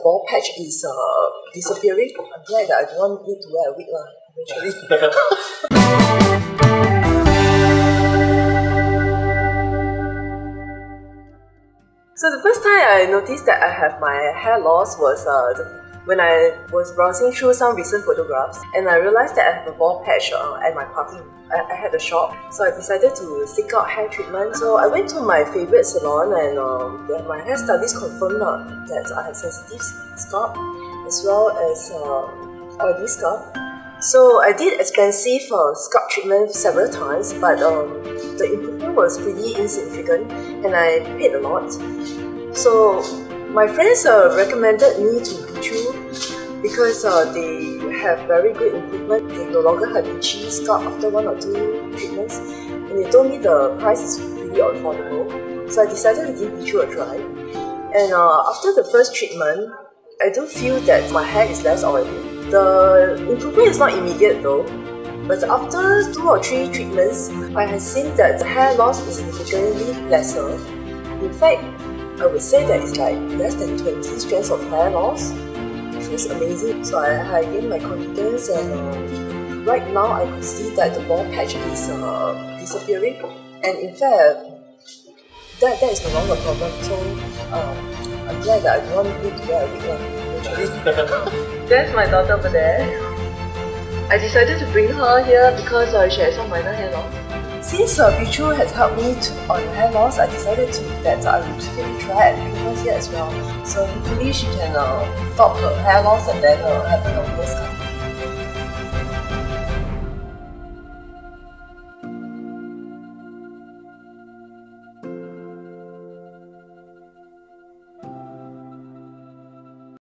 bald patch is disappearing. I'm glad that I don't need to wear a wig eventually. So the first time I noticed that I have my hair loss was when I was browsing through some recent photographs, and I realized that I have a bald patch at my party. I had a shop, so I decided to seek out hair treatment. So I went to my favorite salon, and my hair stylist confirmed that I have sensitive scalp as well as oily scalp. So I did expensive scalp treatment several times, but the improvement was pretty insignificant, and I paid a lot. So my friends recommended me to Bee Choo because they have very good improvement. They no longer have itchy scalp after 1 or 2 treatments, and they told me the price is really affordable. So I decided to give Bee Choo a try. And after the first treatment, I do feel that my hair is less oily. The improvement is not immediate though, but after 2 or 3 treatments, I have seen that the hair loss is significantly lesser. In fact, I would say that it's like less than 20 strands of hair loss. It feels amazing. So I gained my confidence, and right now I could see that the bald patch is disappearing. And in fact, that is no longer a problem. So I'm glad that I don't need to wear a wig eventually. There's my daughter over there. I decided to bring her here because she has some minor hair loss. Since Bee Choo has helped me on hair loss, I decided that I would give it a try and bring her here as well. So hopefully she can stop her hair loss and then have a longer scalp.